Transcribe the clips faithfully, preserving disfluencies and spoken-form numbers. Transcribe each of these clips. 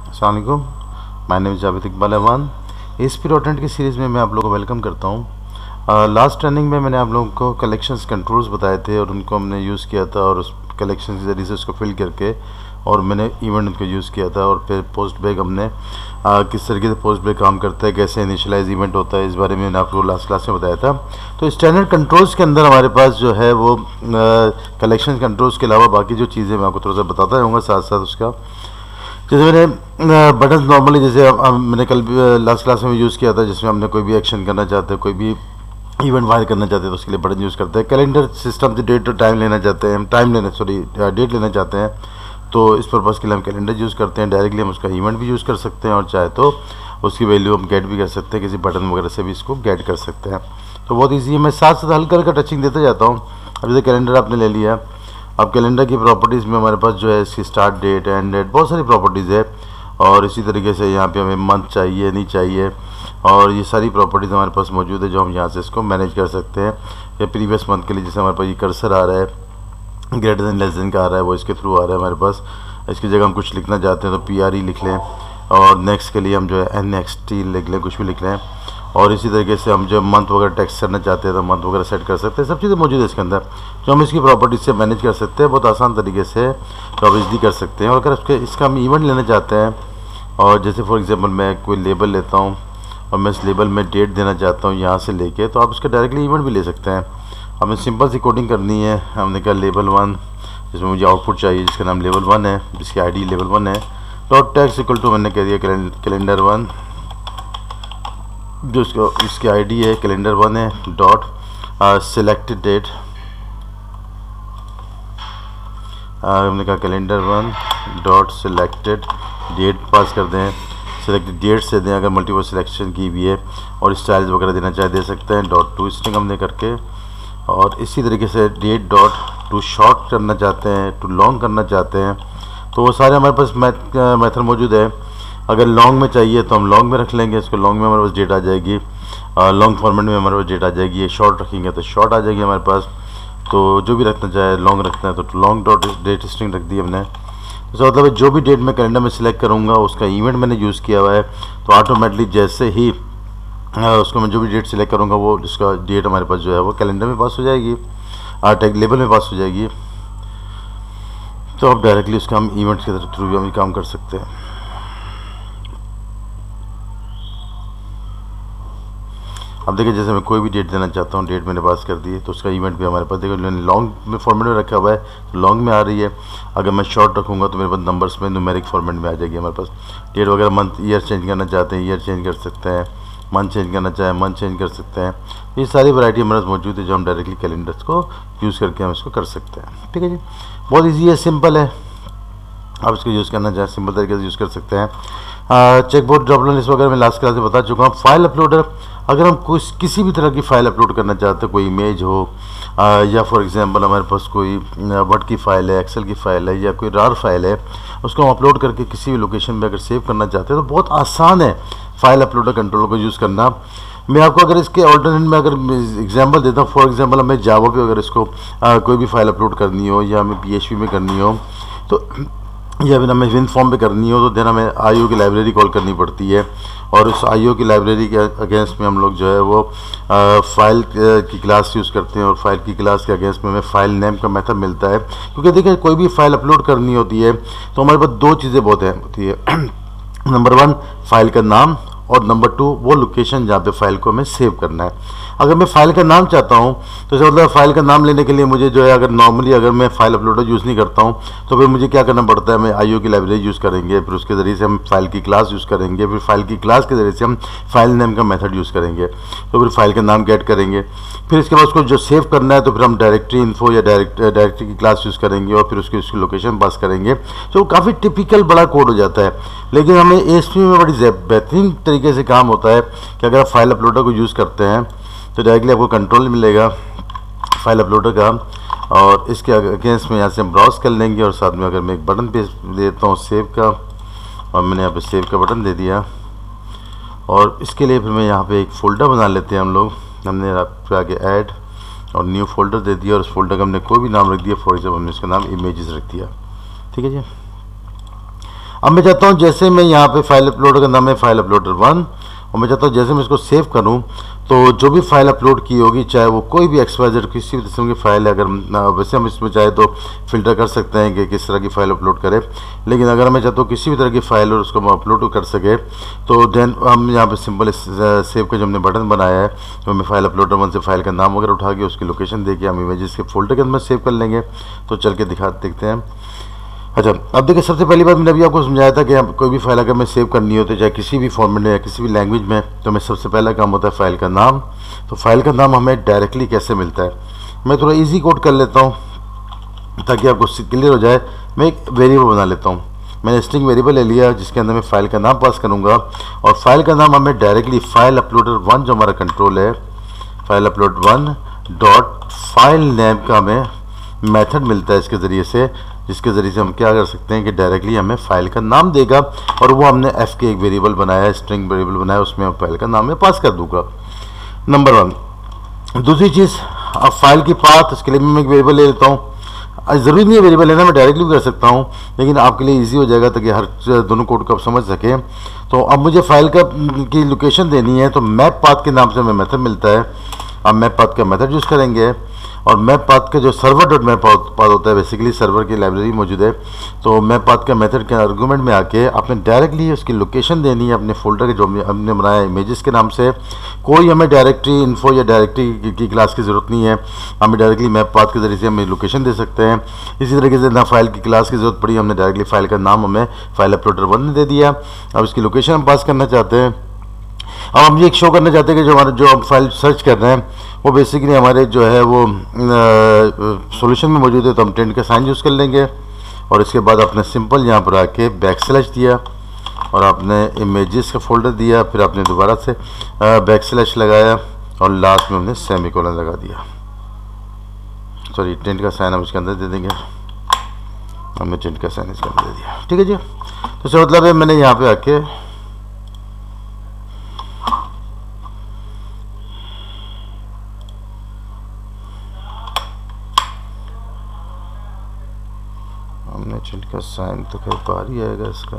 अस्सलाम वालेकुम, my name is Javed Iqbal Ahwan. ASP dot की सीरीज़ में मैं आप लोगों को वेलकम करता हूँ। लास्ट ट्रेनिंग में मैंने आप लोगों को कलेक्शंस कंट्रोल्स बताए थे और उनको हमने यूज़ किया था और उस कलेक्शन के ज़रिए से उसको फिल करके और मैंने इवेंट उनको यूज़ किया था। और फिर पोस्ट बैक हमने आ, किस तरीके से पोस्ट बैक काम करता है, कैसे इनिशियलाइज इवेंट होता है, इस बारे में मैंने आपको लास्ट क्लास में बताया था। तो स्टैंडर्ड कंट्रोल्स के अंदर हमारे पास जो है वो कलेक्शन कंट्रोल्स के अलावा बाकी जो चीज़ें मैं आपको थोड़ा सा बताता रहूँगा साथ साथ उसका। जैसे मैंने बटन नॉर्मली जैसे हम मैंने कल लास्ट क्लास में यूज़ किया था, जिसमें हमने कोई भी एक्शन करना चाहते हैं, कोई भी इवेंट फायर करना चाहते हैं तो उसके लिए बटन यूज़ करते हैं। कैलेंडर सिस्टम से डेट और टाइम लेना चाहते हैं, टाइम लेना सॉरी डेट लेना चाहते हैं, तो इस पर्पज़ के लिए हम कैलेंडर यूज़ करते हैं। डायरेक्टली हम उसका इवेंट भी यूज़ कर सकते हैं और चाहे तो उसकी वैल्यू हम गेट भी कर सकते हैं, किसी बटन वगैरह से भी इसको गेट कर सकते हैं। तो बहुत ईजी है। मैं साथ साथ हल्का हल्का टचिंग देते जाता हूँ। अब जैसे कैलेंडर आपने ले लिया, अब कैलेंडर की प्रॉपर्टीज़ में हमारे पास जो है इसकी स्टार्ट डेट, एंड डेट, बहुत सारी प्रॉपर्टीज़ है। और इसी तरीके से यहाँ पे हमें मंथ चाहिए नहीं चाहिए, और ये सारी प्रॉपर्टीज़ हमारे पास मौजूद है जो हम यहाँ से इसको मैनेज कर सकते हैं। या प्रीवियस मंथ के लिए जैसे हमारे पास ये कर्सर आ रहा है, ग्रेटर देन लेस देन का आ रहा है, वो इसके थ्रू आ रहा है हमारे पास। इसकी जगह हम कुछ लिखना चाहते हैं तो पी आर ई लिख लें, और नेक्स्ट के लिए हम जो है एन एक्स टी लिख लें, कुछ भी लिख लें। और इसी तरीके से हम जो मंथ वगैरह टेक्स्ट करना चाहते हैं तो मंथ वगैरह सेट कर सकते हैं। सब चीज़ें मौजूद है इसके अंदर जो हम इसकी प्रॉपर्टीज से मैनेज कर सकते हैं बहुत आसान तरीके से, तो आप इजली कर सकते हैं। और अगर उसके इसका हम इवेंट लेना चाहते हैं, और जैसे फॉर एग्जांपल मैं कोई लेबल लेता हूँ और मैं इस लेबल में डेट देना चाहता हूँ यहाँ से लेके, तो आप उसका डायरेक्टली इवेंट भी ले सकते हैं। हमें सिंपल सी कोडिंग करनी है। हमने कहा लेबल वन, जिसमें मुझे आउटपुट चाहिए जिसका नाम लेवल वन है, जिसकी आईडी लेवल वन है, डॉट टैक्स इक्वल टू मैंने कह दिया कैलेंडर वन, जो इसको इसकी आईडी है कैलेंडर वन है, डॉट सिलेक्टेड डेट, हमने कहा calendar one dot selected date pass कर दें। सिलेक्टेड डेट से दें अगर मल्टीपल सिलेक्शन की भी है, और स्टाइल्स वगैरह देना चाहे दे सकते हैं। डॉट टू स्ट्रिंग हमने करके, और इसी तरीके से डेट डॉट टू शॉर्ट करना चाहते हैं, टू लॉन्ग करना चाहते हैं, तो वो सारे हमारे पास मेथड मौजूद है। अगर लॉन्ग में चाहिए तो हम लॉन्ग में रख लेंगे, इसको लॉन्ग में हमारे पास डेट आ जाएगी, लॉन्ग फॉर्मेट में हमारे पास डेट आ जाएगी। ये शॉर्ट रखेंगे तो शॉर्ट आ जाएगी हमारे पास। तो जो भी रखना चाहे, लॉन्ग रखना है तो लॉन्ग डॉट डेट स्ट्रिंग रख दी हमने। तो मतलब जो भी डेट मैं कैलेंडर में सिलेक्ट करूँगा उसका इवेंट मैंने यूज़ किया हुआ है, तो ऑटोमेटिकली जैसे ही उसको मैं जो भी डेट सिलेक्ट करूँगा वो उसका डेट हमारे पास जो है वो कैलेंडर में पास हो जाएगी, टैग लेबल में पास हो जाएगी। तो अब डायरेक्टली उसका हम इवेंट के थ्रू भी हम काम कर सकते हैं। अब देखिए जैसे मैं कोई भी डेट देना चाहता हूँ, डेट मैंने पास कर दी है, तो उसका इवेंट भी हमारे पास देखो मैंने लॉन्ग में फॉर्मेट में रखा हुआ है तो लॉन्ग में आ रही है। अगर मैं शॉर्ट रखूँगा तो मेरे पास नंबर्स में न्यूमेरिक फॉर्मेट में आ जाएगी हमारे पास। डेट वगैरह मंथ ईयर चेंज करना चाहते हैं ईयर चेंज कर सकते हैं, मंथ चेंज करना चाहें मंथ चेंज कर सकते हैं। ये सारी वैरायटी हमारे पास मौजूद है जो हम डायरेक्टली कैलेंडर्स को यूज़ करके हम इसको कर सकते हैं। ठीक है जी, बहुत ईजी है, सिंपल है। आप इसको यूज़ करना चाहें सिंपल तरीके से यूज़ कर सकते हैं। चेकबोर्ड ड्रॉप डाउन लिस्ट वगैरह मैं लास्ट क्लास में बता चुका हूँ। फाइल अपलोडर, अगर हम कुछ किसी भी तरह की फ़ाइल अपलोड करना चाहते हैं, कोई इमेज हो आ, या फॉर एग्जांपल हमारे पास कोई वर्ड की फ़ाइल है, एक्सेल की फ़ाइल है, या कोई रार फाइल है, उसको हम अपलोड करके किसी भी लोकेशन में अगर सेव करना चाहते हैं तो बहुत आसान है फाइल अपलोडर कंट्रोलर को यूज़ करना। मैं आपको अगर इसके ऑल्टरनेट में अगर एग्जांपल देता हूँ, फॉर एग्जांपल हमें जावा पे अगर इसको आ, कोई भी फाइल अपलोड करनी हो, या हमें पी एच पी में करनी हो, तो या फिर हमें विन फॉर्म पे करनी हो, तो देन हमें आई ओ की लाइब्रेरी कॉल करनी पड़ती है। और उस आई ओ की लाइब्रेरी के अगेंस्ट में हम लोग जो है वो आ, फाइल की क्लास यूज़ करते हैं, और फाइल की क्लास के अगेंस्ट में हमें फाइल नेम का मेथड मिलता है। क्योंकि देखिए कोई भी फाइल अपलोड करनी होती है तो हमारे पास दो चीज़ें बहुत अहम होती है। नंबर वन फाइल का नाम, और नंबर टू वो लोकेशन जहाँ पे फाइल को हमें सेव करना है। अगर मैं फाइल का नाम चाहता हूँ तो इसका मतलब फाइल का नाम लेने के लिए मुझे जो है, अगर नॉर्मली अगर मैं फाइल अपलोडर यूज़ नहीं करता हूँ तो फिर मुझे क्या करना पड़ता है, मैं आई ओ की लाइब्रेरी यूज़ करेंगे, फिर उसके ज़रिए से हम फाइल की क्लास यूज़ करेंगे, फिर फाइल की क्लास के ज़रिए से हम फाइल नेम का मेथड यूज़ करेंगे, तो फिर फाइल का नाम गेट करेंगे। फिर इसके बाद उसको जो सेव करना है तो फिर हम डायरेक्टरी इन्फो या डायरेक्ट डायरेक्टरी की क्लास यूज़ करेंगे, और फिर उसकी उसकी लोकेशन पास करेंगे। तो काफ़ी टिपिकल बड़ा कोड हो जाता है, लेकिन हमें एएसपी में बड़ी बेहतरीन तरीके से काम होता है कि अगर आप फाइल अपलोडर को यूज़ करते हैं तो डायरेक्टली आपको कंट्रोल मिलेगा फाइल अपलोडर का, और इसके अगेंस्ट में यहाँ से हम ब्राउज कर लेंगे। और साथ में अगर मैं एक बटन पे देता हूँ सेव का, और मैंने यहाँ पे सेव का बटन दे दिया, और इसके लिए फिर मैं यहाँ पे एक फ़ोल्डर बना लेते हैं हम लोग। हमने आपके आगे ऐड और न्यू फोल्डर दे दिया, और उस फोल्डर का हमने कोई भी नाम रख दिया, फॉर एग्जाम्पल हमने इसका नाम इमेजेस रख दिया। ठीक है जी। अब मैं चाहता हूँ जैसे मैं यहाँ पे फाइल अपलोडर का नाम है फाइल अपलोडर वन, और मैं चाहता हूँ जैसे मैं इसको सेव करूँ तो जो भी फाइल अपलोड की होगी, चाहे वो कोई भी एक्स वाई जेड किसी भी किस्म की फाइल है, अगर वैसे हम इसमें चाहे तो फिल्टर कर सकते हैं कि किस तरह की फ़ाइल अपलोड करें, लेकिन अगर मैं चाहता हूँ किसी भी तरह की फ़ाइल और उसको हम अपलोड कर सके तो देन हम यहाँ पे सिंपल सेव का जो हमने बटन बनाया है तो हमें फाइल अपलोडर वन से फाइल का नाम वगैरह उठा के उसकी लोकेशन दे के हम इमेजेस के फोल्डर के अंदर सेव कर लेंगे। तो चल के दिखा देखते हैं। अच्छा, अब देखिए सबसे पहली बात मैंने अभी आपको समझाया था कि हम कोई भी फाइल अगर मैं सेव करनी हो तो चाहे किसी भी फॉर्मेट में या किसी भी लैंग्वेज में, तो मैं सबसे पहला काम होता है फाइल का नाम। तो फाइल का नाम हमें डायरेक्टली कैसे मिलता है, मैं थोड़ा इजी कोड कर लेता हूँ ताकि आपको क्लियर हो जाए। मैं एक वेरिएबल बना लेता हूँ, मैंने स्ट्रिंग वेरिएबल ले लिया जिसके अंदर मैं फाइल का नाम पास करूँगा, और फाइल का नाम हमें डायरेक्टली फाइल अपलोडर वन जो हमारा कंट्रोल है, file upload one dot file name का हमें मेथड मिलता है इसके ज़रिए से, जिसके ज़रिए से हम क्या कर सकते हैं कि डायरेक्टली हमें फ़ाइल का नाम देगा, और वो हमने एफ के एक वेरिएबल बनाया है, स्ट्रिंग वेरिएबल बनाया, उसमें हम फाइल का नाम में पास कर दूंगा। Number one. दूसरी चीज़, अब फाइल की पाथ, उसके लिए मैं एक वेरिएबल ले लेता हूँ। ज़रूरी नहीं है वेरिएबल लेना, मैं डायरेक्टली भी कर सकता हूँ, लेकिन आपके लिए ईजी हो जाएगा ताकि हर दोनों कोड को आप समझ सकें। तो अब मुझे फाइल का की लोकेशन देनी है, तो मैप पाथ के नाम से हमें मेथड मिलता है। अब मैप पाथ का मेथड यूज़ करेंगे, और मैप पाथ का जो सर्वर डॉट मैप पाथ होता है, बेसिकली सर्वर की लाइब्रेरी मौजूद है। तो मैप पाथ का मेथड के आर्गूमेंट में आके आपने डायरेक्टली उसकी लोकेशन देनी है अपने फोल्डर के जो हमने बनाया इमेजेस के नाम से। कोई हमें डायरेक्टरी इन्फो या डायरेक्टरी की क्लास की ज़रूरत नहीं है, हमें डायरेक्टली मैप पाथ के जरिए से हमें लोकेशन दे सकते हैं। इसी तरीके से ना फाइल की क्लास की ज़रूरत पड़ी, हमने डायरेक्टली फाइल का नाम हमें फाइल अपलोडर वन ने दे दिया। अब इसकी लोकेशन हम पास करना चाहते हैं। अब हम ये एक शो करना चाहते हैं कि जो हमारा जो हम फाइल सर्च कर रहे हैं वो बेसिकली हमारे जो है वो सॉल्यूशन में मौजूद है, तो हम टेंट का साइन यूज़ कर लेंगे, और इसके बाद आपने सिंपल यहाँ पर आके बैक स्लैश दिया, और आपने इमेजेस का फोल्डर दिया, फिर आपने दोबारा से बैक स्लैश लगाया, और लास्ट में हमने सेमीकोलन लगा दिया। सॉरी, टेंट का साइन हम इसके अंदर दे देंगे, हमने टेंट का साइन इसके अंदर दे दिया। ठीक है जी। तो इसका मतलब है मैंने यहाँ पे आके हमने टेंट का साइन तो खैर बाहर ही आएगा इसका,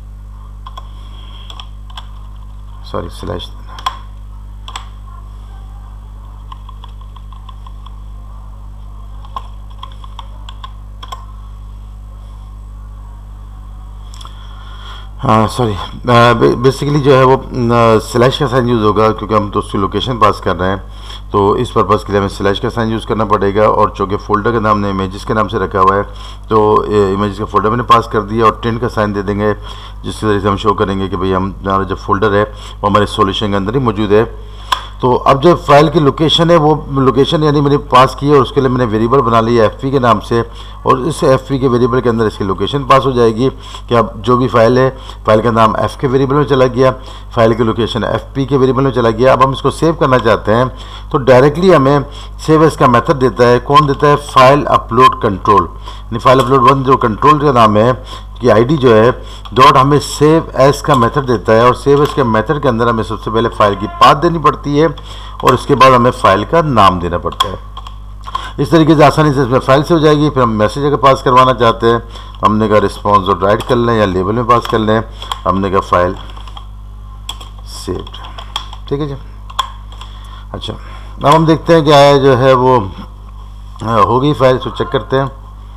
सॉरी स्लैश देना। हाँ सॉरी, बेसिकली जो है वो स्लैश का साइन यूज़ होगा, क्योंकि हम तो उसकी लोकेशन पास कर रहे हैं, तो इस पर्पज़ के लिए हमें स्लैश का साइन यूज़ करना पड़ेगा। और चूँकि फोल्डर का नाम ने इमेजेस के नाम से रखा हुआ है, तो इमेजेस का फोल्डर मैंने पास कर दिया, और टेंट का साइन दे देंगे, जिसके ज़रिए से हम शो करेंगे कि भाई हम हमारा जो फोल्डर है वो हमारे सॉल्यूशन के अंदर ही मौजूद है। तो अब जो फाइल की लोकेशन है वो लोकेशन यानी मैंने पास की है, और उसके लिए मैंने वेरिएबल बना लिया एफ पी के नाम से, और इस एफ पी के वेरिएबल के अंदर इसकी लोकेशन पास हो जाएगी कि अब जो भी फाइल है, फाइल का नाम एफ के वेरिएबल में चला गया, फाइल की लोकेशन एफ पी के वेरिएबल में चला गया। अब हम इसको सेव करना चाहते हैं, तो डायरेक्टली हमें सेव एस का मेथड देता है। कौन देता है? फाइल अपलोड कंट्रोल, यानी फाइल अपलोड वन जो कंट्रोल का नाम है की आईडी जो है डॉट हमें सेव एस का मेथड देता है, और सेव एस के मेथड के अंदर हमें सबसे पहले फाइल की पाथ देनी पड़ती है, और उसके बाद हमें फाइल का नाम देना पड़ता है। इस तरीके से आसानी से इसमें फाइल से हो जाएगी। फिर हम मैसेज अगर पास करवाना चाहते हैं तो हमने कहा रिस्पॉन्स डॉट राइट कर लें या लेबल में पास कर लें, हमने कहा फाइल सेव्ड। ठीक है जी। अच्छा, अब हम देखते हैं क्या है जो है वो हो गई फाइल, तो चेक करते हैं।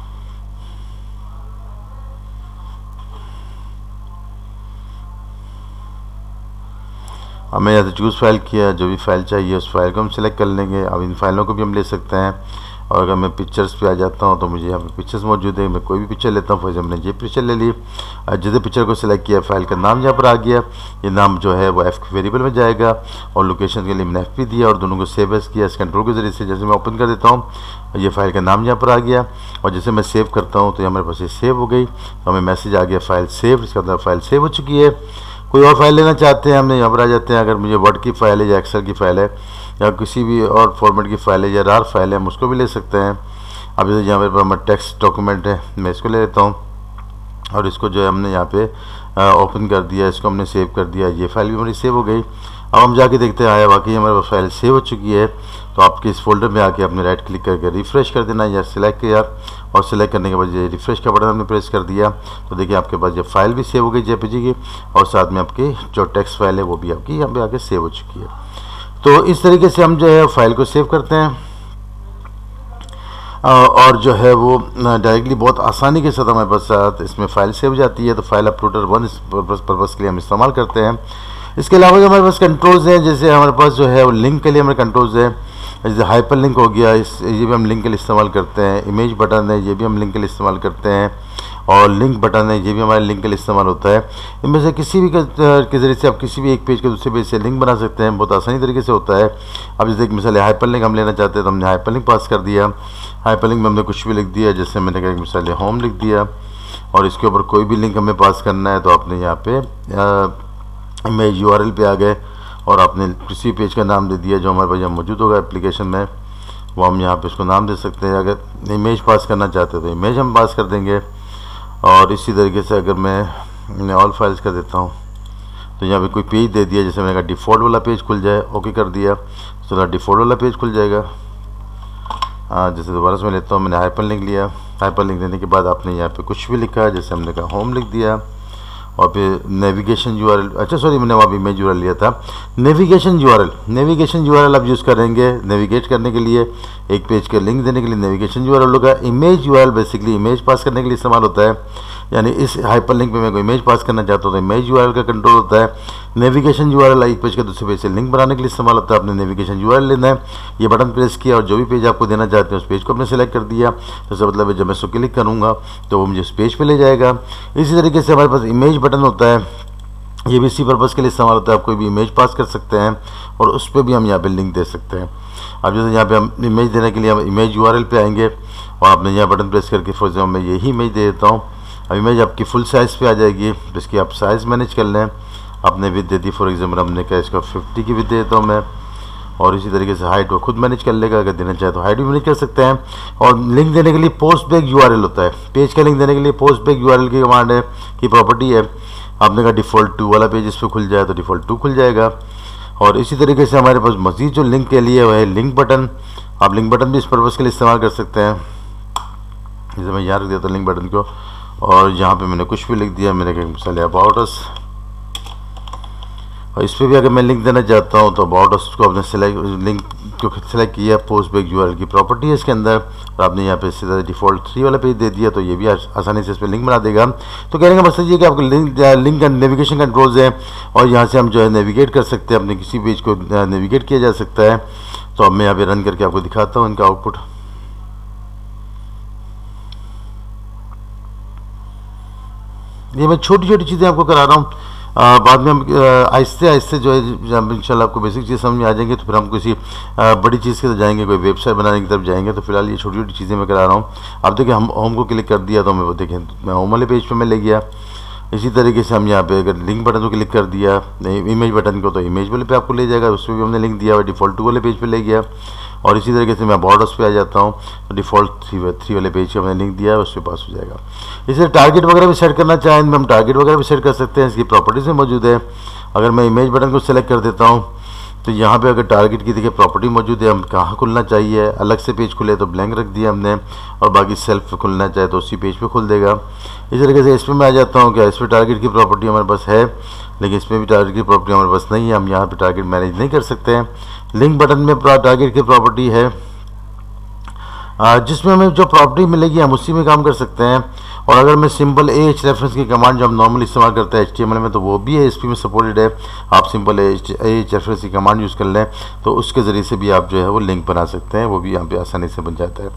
हमें यहाँ से चूज़ फाइल किया, जो भी फाइल चाहिए उस फाइल को हम सिलेक्ट कर लेंगे। अब इन फाइलों को भी हम ले सकते हैं, और अगर मैं पिक्चर्स पे आ जाता हूँ तो मुझे यहाँ पे पिक्चर्स मौजूद है, मैं कोई भी पिक्चर लेता हूँ। फॉर एग्जाम्पल मैंने ये पिक्चर ले ली, जिस पिक्चर को सिलेक्ट किया, फाइल का नाम यहाँ पर आ गया, ये नाम जो है वो एफ के वेरिएबल में जाएगा, और लोकेशन के लिए मैंने एफ पी दिया, और दोनों को सेव एस किया इस कंट्रोल के जरिए से। जैसे मैं ओपन कर देता हूँ, ये फाइल का नाम यहाँ पर आ गया, और जैसे मैं सेव करता हूँ तो ये हमारे पास ये सेव हो गई, तो हमें मैसेज आ गया फाइल सेव, इसका मतलब फाइल सेव हो चुकी है। कोई और फाइल लेना चाहते हैं, हमने यहाँ पर आ जाते हैं। अगर मुझे वर्ड की फ़ाइल है या एक्सेल की फ़ाइल है या किसी भी और फॉर्मेट की फ़ाइल है या रार फाइल है, हम उसको भी ले सकते हैं। अब जैसे यहाँ पर हमारा टेक्स्ट डॉक्यूमेंट है, मैं इसको ले लेता हूँ, और इसको जो है हमने यहाँ पे ओपन कर दिया, इसको हमने सेव कर दिया, ये फाइल भी हमारी सेव हो गई। अब हम जाके देखते हैं आया वाकई हमारे पास फाइल सेव हो चुकी है। तो आपके इस फोल्डर में आके अपने राइट क्लिक करके रिफ़्रेश कर देना या सिलेक्ट किया, और सिलेक्ट करने के बाद ये रिफ्रेश का बटन हमने प्रेस कर दिया तो देखिए आपके पास ये फाइल भी सेव हो गई जेपीजी की, और साथ में आपकी जो टेक्स्ट फाइल है वो भी आपकी यहाँ पे आके सेव हो चुकी है। तो इस तरीके से हम जो है फाइल को सेव करते हैं और जो है वो डायरेक्टली बहुत आसानी के साथ हमारे पास इसमें फ़ाइल सेव हो जाती है। तो फाइल अपलोडर वन इस पर्पज़ के लिए हम इस्तेमाल करते हैं। इसके अलावा जो हमारे पास कंट्रोल्स हैं, जैसे हमारे पास जो है वो लिंक के लिए हमारे कंट्रोल्स है, जैसे हाइपर लिंक हो गया, इस ये भी हम लिंक के लिए इस्तेमाल करते हैं। इमेज बटन है, ये भी हम लिंक के लिए इस्तेमाल करते हैं, और लिंक बटन है, ये भी हमारे लिंक के लिए इस्तेमाल होता है। इनमें से किसी भी के ज़रिए से आप किसी भी एक पेज के दूसरे पेज से लिंक बना सकते हैं, बहुत आसानी तरीके से होता है। अब जैसे एक मिसाल हाइपर लिंक हम लेना चाहते हैं तो हमने हाइपर लिंक पास कर दिया। हाइपर लिंक में हमने कुछ भी लिख दिया, जैसे मैंने कहा एक मिसाल होम लिख दिया, और इसके ऊपर कोई भी लिंक हमें पास करना है तो आपने यहाँ पे इमेज यू आर एल पे आ गए और आपने किसी पेज का नाम दे दिया जो हमारे पास यहाँ मौजूद होगा एप्लीकेशन में, वो हम यहाँ पे इसको नाम दे सकते हैं। अगर इमेज पास करना चाहते हैं तो इमेज हम पास कर देंगे। और इसी तरीके से अगर मैं ऑल फाइल्स कर देता हूँ तो यहाँ पे कोई पेज दे दिया, जैसे मैंने कहा डिफ़ॉल्ट वाला पेज खुल जाए, ओके कर दिया तो डिफ़ॉल्ट वाला पेज खुल जाएगा। हाँ, जैसे दोबारा से मैं लेता हूँ, मैंने हाइपर लिंक लिया, हाइपर लिंक देने के बाद आपने यहाँ पे कुछ भी लिखा है, जैसे हमने कहा होम लिख दिया, और फिर नेविगेशन यूआरएल, अच्छा सॉरी मैंने वहाँ भी इमेज यूआरएल लिया था, नेविगेशन यूआरएल। नेविगेशन यूआरएल आप यूज़ करेंगे नेविगेट करने के लिए, एक पेज के लिंक देने के लिए नेविगेशन यूआरएल होगा। Image URL basically image pass करने के लिए इस्तेमाल होता है, यानी इस हाइपर लिंक में मैं कोई इमेज पास करना चाहता हूँ तो इमेज यूआरएल का कंट्रोल होता है। नेविगेशन यूआरएल एक पेज के दूसरे पेज से लिंक बनाने के लिए इस्तेमाल होता है। आपने नेविगेशन यूआरएल लेना है, ये बटन प्रेस किया और जो भी पेज आपको देना चाहते हैं उस पेज को आपने सेलेक्ट कर दिया, तो इसका मतलब है जब मैं इसको क्लिक करूँगा तो वो मुझे उस पेज पे ले जाएगा। इसी तरीके से हमारे पास इमेज बटन होता है, ये भी इसी पर्पज़ के लिए इस्तेमाल होता है। आप कोई भी इमेज पास कर सकते हैं और उस पर भी हम यहाँ पे लिंक दे सकते हैं। अब जैसे यहाँ पे हम इमेज देने के लिए हम इमेज यूआरएल पे आएंगे और आपने यहाँ बटन प्रेस करके फॉर एग्जाम्पल मैं यही इमेज दे देता हूँ। अब इमेज आपकी फुल साइज़ पे आ जाएगी, जिसकी आप साइज़ मैनेज कर लें। आपने विथ दे दी, फॉर एग्जाम्पल हमने कहा इसका फिफ्टी की विथ दे देता हूँ मैं, और इसी तरीके से हाइट वो खुद मैनेज कर लेगा, अगर देना चाहे तो हाइट भी मैनेज कर सकते हैं। और लिंक देने के लिए पोस्ट बैक यूआरएल होता है, पेज का लिंक देने के लिए पोस्ट बैक यूआरएल की कमांड है, की प्रॉपर्टी है। आपने कहा डिफ़ॉल्ट टू वाला पेज इस पर खुल जाए तो डिफ़ॉल्ट टू खुल जाएगा। और इसी तरीके से हमारे पास मज़ीद जो लिंक के लिए है लिंक बटन, आप लिंक बटन भी इस पर्पज़ के लिए इस्तेमाल कर सकते हैं। जैसे मैं यहाँ रख देता हूँ लिंक बटन को, और यहाँ पे मैंने कुछ भी लिख दिया, मैंने कहा मिसाल अबाउट अस, और इस पर भी अगर मैं लिंक देना चाहता हूँ तो अबाउट अस को आपने सेलेक्ट लिंक को सेलेक्ट किया, पोस्ट बैक यूआरएल की प्रॉपर्टी है इसके अंदर, और आपने यहाँ पे सीधा डिफ़ॉल्ट थ्री वाला पेज दे दिया तो ये भी आसानी से इस पर लिंक बना देगा। तो कहने का मकसद ये कि आपको लिंक लिंक नेविगेशन कंट्रोल्स है, और यहाँ से हम जो है नेविगेट कर सकते हैं, अपने किसी पेज को नेविगेट किया जा सकता है। तो अब मैं यहाँ पे रन करके आपको दिखाता हूँ इनका आउटपुट। ये मैं छोटी छोटी चीज़ें आपको करा रहा हूँ, बाद में हम आहिस्ते आहिस्ते जो है जब इंशाल्लाह आपको बेसिक चीज़ समझ में आ जाएंगे तो फिर हम किसी आ, बड़ी चीज़ की तरफ जाएंगे, कोई वेबसाइट बनाने की तरफ जाएंगे। तो फिलहाल ये छोटी छोटी चीज़ें मैं करा रहा हूँ। अब देखिए हम होम को क्लिक कर दिया तो मैं वो देखें मैं होम वाले पेज पे मैं ले गया। इसी तरीके से हम यहाँ पे अगर लिंक बटन को क्लिक कर दिया, इमेज बटन को, तो इमेज वाले पे आपको ले जाएगा, उस पर भी हमने लिंक दिया हुआ, डिफ़ॉल्ट टू वाले पेज पे ले गया। और इसी तरीके से मैं बॉर्डर्स पे आ जाता हूँ तो डिफ़ॉल्ट थ्री थ्री वाले पेज पे हमने लिंक दिया है, उस पर पास हो जाएगा। इसे टारगेट वगैरह भी सेट करना चाहें हम टारगेट वगैरह भी सेट कर सकते हैं, इसकी प्रॉपर्टीज़ में मौजूद है। अगर मैं इमेज बटन को सेलेक्ट कर देता हूँ तो यहाँ पे अगर टारगेट की देखिए प्रॉपर्टी मौजूद है, हम कहाँ खुलना चाहिए, अलग से पेज खुले तो ब्लैंक रख दिया हमने, और बाकी सेल्फ खुलना चाहे तो उसी पेज पे खुल देगा। इस तरीके से इस पर मैं आ जाता हूँ, क्या इस पर टारगेट की प्रॉपर्टी हमारे पास है, लेकिन इसमें भी टारगेट की प्रॉपर्टी हमारे पास नहीं है, हम यहाँ पे टारगेट मैनेज नहीं कर सकते हैं। लिंक बटन में टारगेट की प्रॉपर्टी है, जिसमें हमें जो प्रॉपर्टी मिलेगी हम उसी में काम कर सकते हैं। और अगर मैं सिंपल ए एच रेफरेंस की कमांड जो हम नॉर्मली इस्तेमाल करते हैं एच टी एम एल में, तो वो भी एस पी में सपोर्टेड है। आप सिंपल ए एच रेफरेंस की कमांड यूज़ कर लें तो उसके ज़रिए से भी आप जो है वो लिंक बना सकते हैं, वो भी यहाँ पे आसानी से बन जाता है।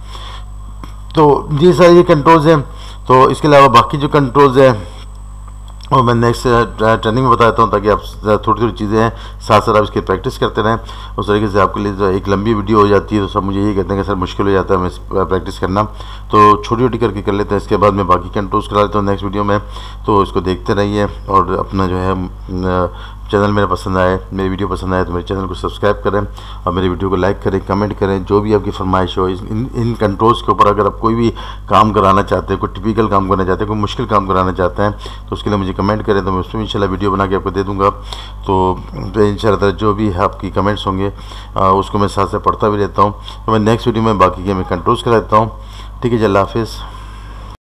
तो ये सारे ये कंट्रोल्स हैं। तो इसके अलावा बाकी जो कंट्रोल्स हैं और मैं नेक्स्ट ट्रेनिंग में बताता हूँ, ताकि आप थोड़ी थोड़ी चीज़ें हैं साथ साथ आप इसकी प्रैक्टिस करते रहें। उस तरीके से आपके लिए जो एक लंबी वीडियो हो जाती है तो सब मुझे यही कहते हैं कि सर मुश्किल हो जाता है मैं प्रैक्टिस करना, तो छोटी छोटी करके कर लेते हैं। इसके बाद मैं बाकी कंट्रोल्स करा लेता हूँ नेक्स्ट वीडियो में, तो इसको देखते रहिए। और अपना जो है चैनल मेरा पसंद आए, मेरी वीडियो पसंद आए तो मेरे चैनल को सब्सक्राइब करें और मेरी वीडियो को लाइक करें, कमेंट करें। जो भी आपकी फरमाइश हो इन इन कंट्रोल्स के ऊपर, अगर आप कोई भी काम कराना चाहते हैं, कोई टिपिकल काम करना चाहते हैं, कोई मुश्किल काम कराना चाहते हैं, तो उसके लिए मुझे कमेंट करें, तो मैं उसमें इंशाल्लाह वीडियो बना के आपको दे दूँगा। तो इंशाल्लाह जो भी है आपकी कमेंट्स होंगे उसको मैं साथ साथ पढ़ता भी रहता हूँ। तो मैं नेक्स्ट वीडियो में बाकी के मैं कंट्रोल्स करा देता हूँ। ठीक है जी, अल्लाह हाफिज़।